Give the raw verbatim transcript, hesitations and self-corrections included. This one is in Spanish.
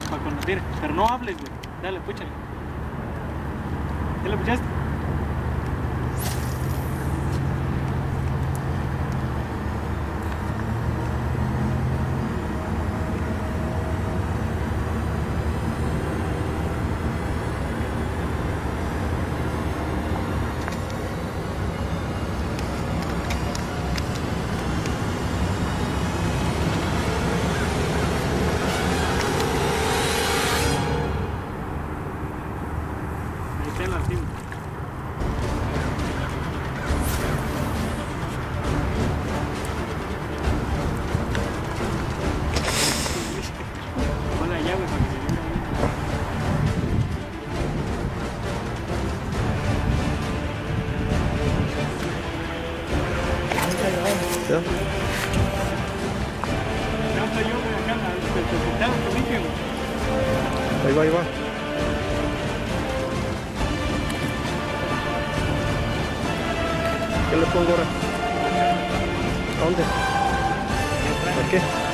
Para cuando tire. Pero no hables, güey. Dale, púchale. ¿Ya le puchaste? En la cima. Pon la llave para que se venga bien. ¿Ya? Ya estoy yo, güey, acá, te presentaron tu vídeo. Ahí va, ahí va. ¿Qué le pongo ahora? ¿A dónde? ¿Por qué?